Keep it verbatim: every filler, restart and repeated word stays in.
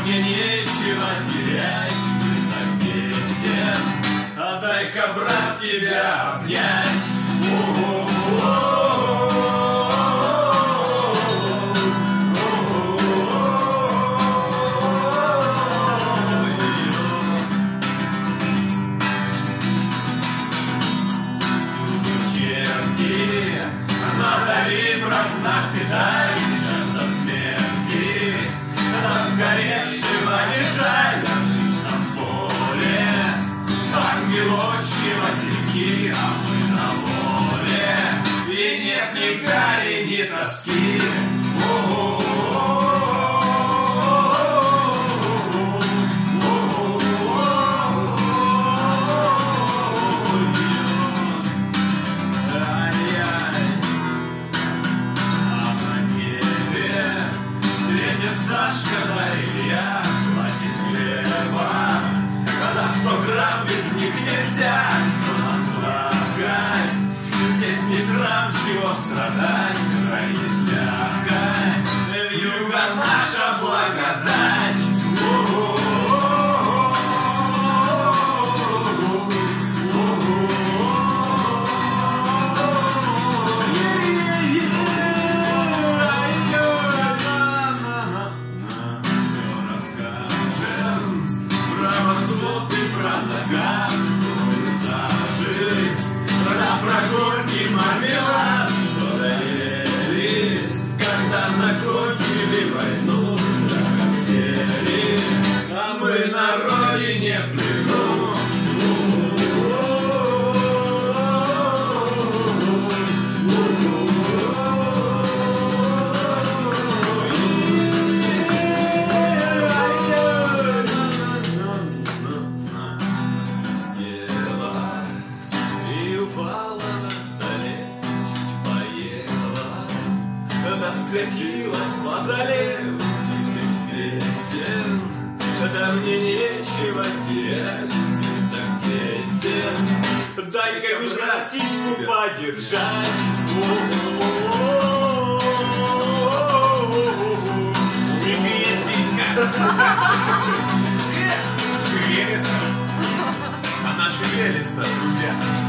мне нечего терять, ты так тесен, а дай-ка, брат, тебя обнять. Назови, брат, на педаль, сейчас до смерти, до сгоревшего не жаль, ложись на поле, ангелочки, васильки, а мы на воле, и нет ни гари, ни тоски. Сашка, да Илья, платит хлеба, когда сто грамм без них нельзя, что нам плакать, здесь не срам, чего страдать, рай не слякать, вьюга наша благодать. Мармелад, что доели, когда закончили войну, хотели, а мы на родине в плену. Свистела и упала. Скатилась по зале песен, да мне нечего терять, так тесен, дай-ка уж росичку подержать. Привет, сиська! Шевелится! Она шевелится, друзья!